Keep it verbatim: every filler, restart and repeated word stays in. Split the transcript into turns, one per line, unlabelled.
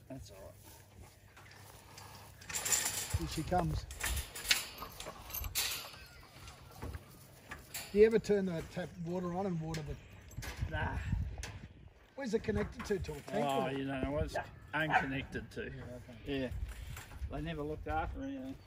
That's all right.
Here she comes. Do you ever turn the tap water on and water the...
Nah.
Where's it connected to? To a tank?
Oh,
or?
you don't know what it's unconnected to.
Yeah, okay.
Yeah. They never looked after anything.